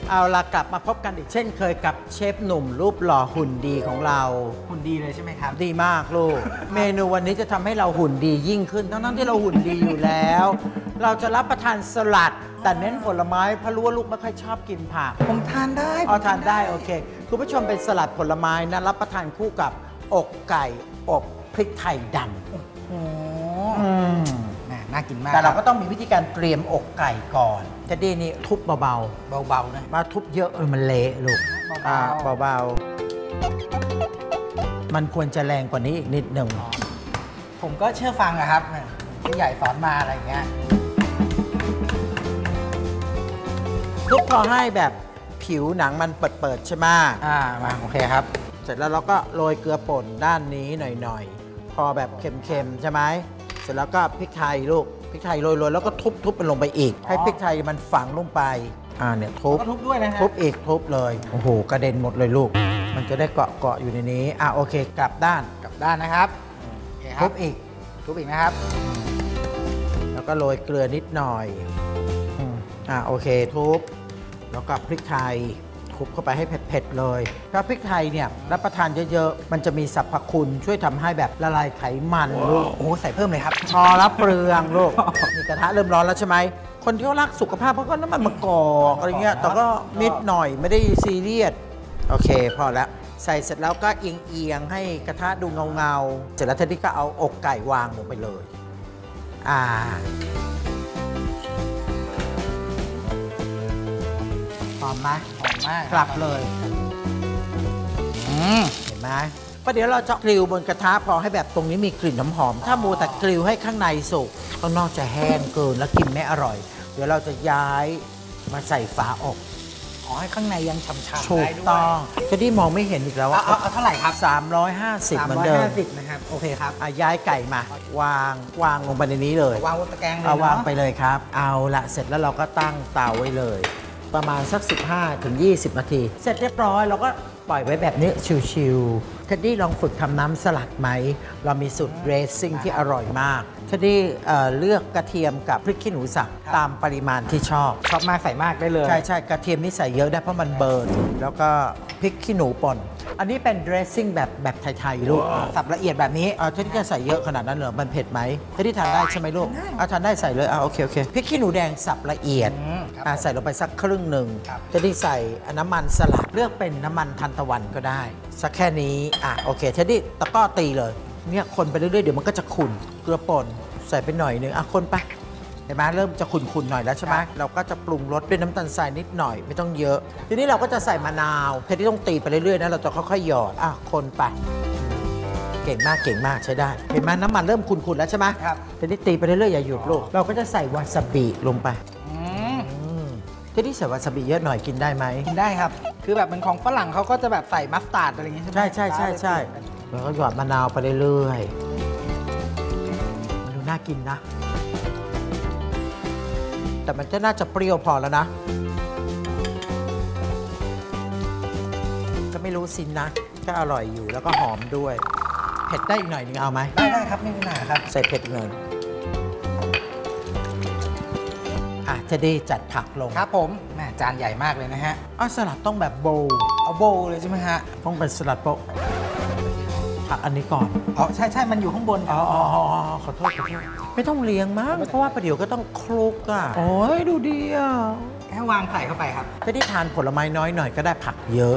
เอาละกลับมาพบกันอีกเช่นเคยกับเชฟหนุ่มรูปหล่อหุ่นดีของเราหุ่นดีเลยใช่ไหมครับดีมากลูก เมนูวันนี้จะทำให้เราหุ่นดียิ่งขึ้นทั้งที่เราหุ่นดีอยู่แล้ว เราจะรับประทานสลัดแต่เน้นผลไม้เพราะรู้ว่าลูกไม่ค่อยชอบกินผักผมทานได้ทานได้โอเคคุณผู้ชมเป็นสลัดผลไม้นะรับประทานคู่กับอกไก่อบพริกไทยดำโอ้น่ากินมากแต่เราก็ต้องมีวิธีการเตรียมอกไก่ก่อนจะดีนี่ทุบเบาๆนะมาทุบเยอะมันเละลูกเบาๆมันควรจะแรงกว่านี้อีกนิดหนึ่งผมก็เชื่อฟังอะครับผู้ใหญ่สอนมาอะไรเงี้ยทุบพอให้แบบผิวหนังมันเปิดๆใช่ไหมมาโอเคครับเสร็จแล้วเราก็โรยเกลือป่นด้านนี้หน่อยๆพอแบบเค็มๆใช่ไหมเสร็จแล้วก็พริกไทยลูกพริกไทยโรยๆแล้วก็ทุบมันลงไปอีกให้พริกไทยมันฝังลงไปเนี่ยทุบด้วยนะทุบอีกทุบเลยโอ้โหกระเด็นหมดเลยลูกมันจะได้เกาะอยู่ในนี้โอเคกลับด้านนะครับทุบอีกนะครับแล้วก็โรยเกลือนิดหน่อยโอเคทุบแล้วก็พริกไทยทุบเข้าไปให้เผ็ดๆเลยถ้าพริกไทยเนี่ยรับประทานเยอะๆมันจะมีสรรพคุณช่วยทำให้แบบละลายไขมันลูกโอ้ใส่เพิ่มเลยครับพอรับเปลืองลูกนี่กระทะเริ่มร้อนแล้วใช่ไหมคนที่เขารักสุขภาพเขาก็น้ำมันมะกอกอะไรเงี้ยแต่ก็นิดหน่อยไม่ได้ซีเรียสโอเคพอแล้วใส่เสร็จแล้วก็เอียงให้กระทะดูเงาเสร็จแล้วทีนี้ก็เอาอกไก่วางลงไปเลยหอมไหมหอมมากกลับเลยเห็นไหมประเดี๋ยวเราจะกริลบนกระทะพอให้แบบตรงนี้มีกลิ่นหอมๆถ้ามูแต่กริลให้ข้างในสุกข้างนอกจะแห้งเกินแล้วกินไม่อร่อยเดี๋ยวเราจะย้ายมาใส่ฝาอบให้ข้างในยังฉ่ำๆถูกต้องจะได้มองไม่เห็นอีกแล้วว่าเอาเท่าไหร่ครับ 350เหมือนเดิมนะครับโอเคครับย้ายไก่มาวางลงไปในนี้เลยวางบนตะแกรงเลยวางไปเลยครับเอาละเสร็จแล้วเราก็ตั้งเตาไว้เลยประมาณสัก 15-20 นาทีเสร็จเรียบร้อยเราก็ปล่อยไว้แบบนี้ชิวๆเท็ดดี้ลองฝึกทำน้ำสลัดไหมเรามีสูตรเรซซิ่งที่อร่อยมากเท็ดดี้เลือกกระเทียมกับพริกขี้หนูสับตามปริมาณที่ชอบมากใส่มากได้เลยใช่กระเทียมนี่ใส่เยอะได้เพราะมันเบิร์นแล้วก็พริกขี้หนูป่นอันนี้เป็น dressing แบบไทยๆลูกสับละเอียดแบบนี้เท็ดดี้จะใส่เยอะขนาดนั้นเหรอมันเผ็ดไหมเท็ดดี้ทานได้ใช่ไหมลูกทานได้ใส่เลยโอเคพริกขี้หนูแดงสับละเอียดใส่ลงไปสักครึ่งหนึ่งเท็ดดี้ใส่น้ำมันสลัดเลือกเป็นน้ำมันทานตะวันก็ได้สักแค่นี้โอเคเท็ดดี้ตะก้อตีเลยเนี่ยคนไปเรื่อยๆเดี๋ยวมันก็จะขุ่นเกลือป่นใส่ไปหน่อยนึงคนไปเห็นไหมเริ่มจะขุ่นๆหน่อยแล้วใช่ไหมเราก็จะปรุงรสด้วยน้ำตาลทรายนิดหน่อยไม่ต้องเยอะทีนี้เราก็จะใส่มะนาวเท็ดดี้ต้องตีไปเรื่อยๆนะเราจะค่อยๆหยอดคนไปเก่งมากใช้ได้เห็นไหมน้ำมันเริ่มขุ่นๆแล้วใช่ไหมครับเท็ดดี้ตีไปเรื่อยๆอย่าหยุดลูกเราก็จะใส่วาซาบิลงไปเท็ดดี้ใส่วาซาบิเยอะหน่อยกินได้ไหมกินได้ครับคือแบบเป็นของฝรั่งเขาก็จะแบบใส่มัสตาร์ดอะไรอย่างงี้ใช่ไหมใช่แล้วก็หยอดมะนาวไปเรื่อยๆมันดูน่ากินนะแต่มันจะน่าจะเปรี้ยวพอแล้วนะก็ไม่รู้สินนะก็อร่อยอยู่แล้วก็หอมด้วยเผ็ดได้อีกหน่อยนึงเอาไหมได้ครับไม่มีปัญหาครับใส่เผ็ดอีกหน่อยเท็ดดี้จัดผักลงครับผมแม่จานใหญ่มากเลยนะฮะสลัดต้องแบบโบว์เอาโบว์เลยใช่ไหมฮะต้องเป็นสลัดโบว์ผักอันนี้ก่อนใช่มันอยู่ข้างบนขอโทษไม่ต้องเลี้ยงมั้งเพราะว่าประเดี๋ยวก็ต้องคลุกโอ้ยดูดีแค่วางใส่เข้าไปครับถ้าที่ทานผลไม้น้อยหน่อยก็ได้ผักเยอะ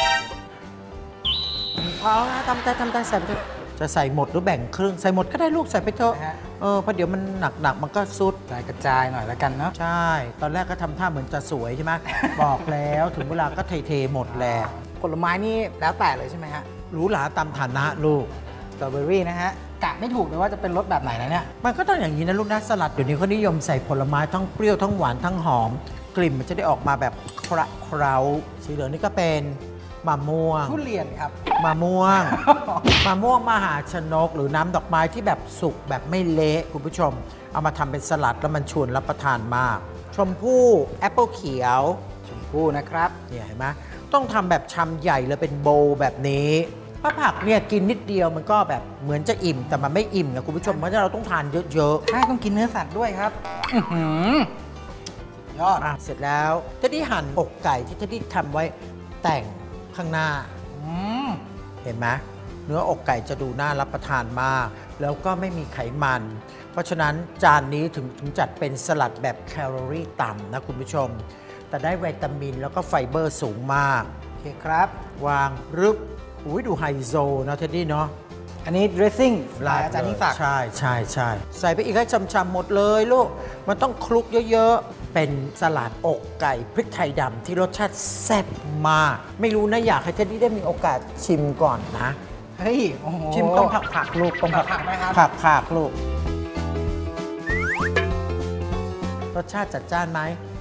ทำได้ใส่ไปจะใส่หมดหรือแบ่งครึ่งใส่หมดก็ได้ลูกใส่ไปเถอะเพราะเดี๋ยวมันหนักมันก็ซุดใส่กระจายหน่อยแล้วกันเนาะใช่ตอนแรกก็ทำท่าเหมือนจะสวยใช่ไหมบอกแล้วถึงเวลาก็เทหมดแล้วผลไม้นี่แล้วแต่เลยใช่ไหมฮะหรูหราตามฐานะลูกสตรอเบอรี่นะฮะกะไม่ถูกเลยว่าจะเป็นรสแบบไหนนะเนี่ยมันก็ต้องอย่างนี้นะลูกนะสลัดเดี๋ยวนี้เขานิยมใส่ผลไม้ทั้งเปรี้ยวทั้งหวานทั้งหอมกลิ่นมันจะได้ออกมาแบบเคล้าสีเหลืองนี่ก็เป็นมะม่วงทุเรียนครับมะม่วงมหาชนกหรือน้ำดอกไม้ที่แบบสุกแบบไม่เละคุณผู้ชมเอามาทำเป็นสลัดแล้วมันชวนรับประทานมากชมพู่แอปเปิลเขียวชมพู่นะครับเนี่ยเห็นไหมต้องทำแบบชามใหญ่เลยเป็นโบว์แบบนี้เพราะผักเนี่ยกินนิดเดียวมันก็แบบเหมือนจะอิ่มแต่มันไม่อิ่มนะคุณผู้ชมเพราะฉะนั้นเราต้องทานเยอะๆใช่ต้องกินเนื้อสัตว์ด้วยครับยอดเสร็จแล้วเทดดี้หั่นอกไก่ที่เทดดี้ทำไว้แต่งข้างหน้า เห็นไหมเนื้ออกไก่จะดูน่ารับประทานมาก แล้วก็ไม่มีไขมัน เพราะฉะนั้นจานนี้ถึงจัดเป็นสลัดแบบแคลอรี่ต่ำนะคุณผู้ชม แต่ได้วิตามินแล้วก็ไฟเบอร์สูงมากโอเคครับวางรึบอุ้ยดูไฮโซนะเทดดี้เนาะอันนี้ dressing ลายอาจารย์ยิ่งศักดิ์ใช่ใช่ใช่ใส่ไปอีกให้ช่ำๆหมดเลยลูก มันต้องคลุกเยอะๆ เป็นสลัดอกไก่พริกไทยดำที่รสชาติแซ่บมาก ไม่รู้นะอยากให้เทดดี้ได้มีโอกาสชิมก่อนนะเฮ้ย โอ้โหชิมต้องผักลูกต้องผักไหมครับผักลูก รสชาติจัดจ้านไหม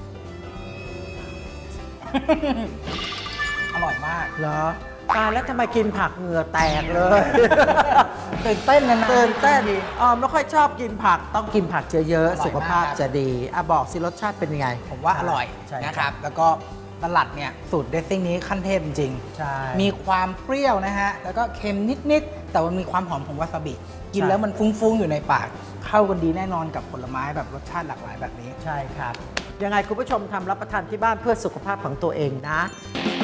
อร่อยมากเหรอตายแล้วทำไมกินผักเหงื่อแตกเลยตื่นเต้นนานๆตื่นเต้นไม่ค่อยชอบกินผักต้องกินผักเยอะอร่อยมากๆสุขภาพจะดีบอกสิรสชาติเป็นยังไงผมว่าอร่อยใช่นะครับ แล้วก็สลัดเนี่ยสูตร dressing นี้ขั้นเทพจริงใช่มีความเปรี้ยวนะฮะ แล้วก็เค็มนิด ๆ แต่มันมีความหอมของวาซาบิ กินแล้วมันฟุ้ง ๆ อยู่ในปาก เข้ากันดีแน่นอนกับผลไม้แบบรสชาติหลากหลายแบบนี้ใช่ครับ ยังไงคุณผู้ชมทำรับประทานที่บ้านเพื่อสุขภาพของตัวเองนะ